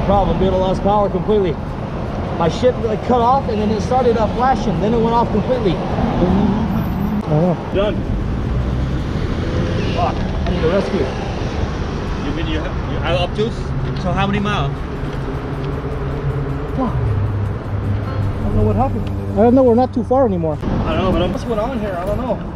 problem, dude. I lost power completely. My shit like cut off and then it started flashing. Then it went off completely. Done. Fuck, I need a rescue. You mean you are up to? So how many miles? Fuck. I don't know what happened. I don't know, we're not too far anymore. I don't know, but What's going on here? I don't know.